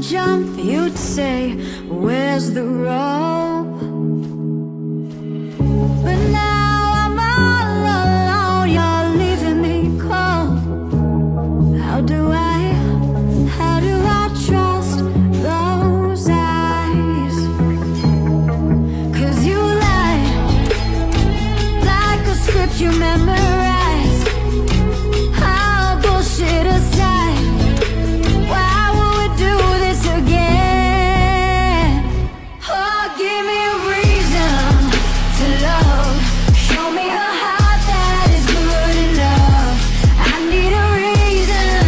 jump, you'd say, where's the rope? But now I'm all alone, you're leaving me cold. How do I trust those eyes? 'Cause you lie like a script you memorize. All bullshit aside, why would we do this again? Oh, give me a reason to love. Show me a heart that is good enough. I need a reason.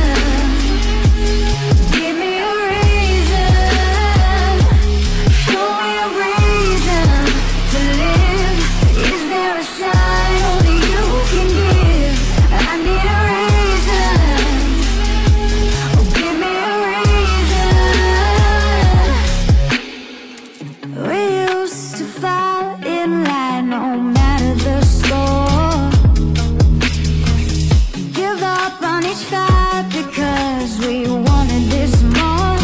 Give me a reason. Show me a reason to live. Is there a sign only you can give? I need a reason. Oh, give me a reason. We used to fall in line no matter the score. Give up on each fight because we wanted this more.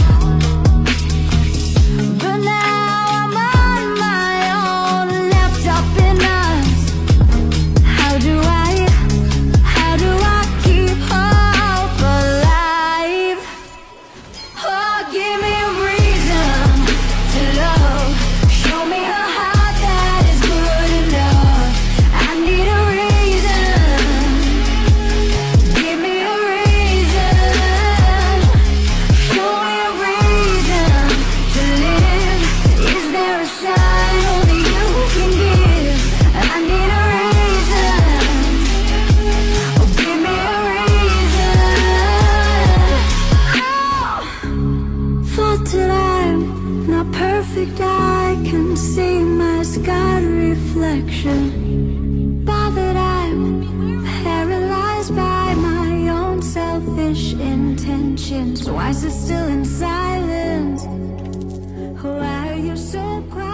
But now I'm on my own, left up in us. How do I keep hope alive? Oh, give me a reason to love. Show me a heart that is good enough. I need a reason. Give me a reason. Show me a reason to live. Is there a sign only you can give? I need a reason. Oh, give me a reason. Oh, thought that I'm not perfect, I can see my scarred reflection. Bothered I'm paralyzed by my own selfish intentions. Why is it still in silence? Why are you so quiet?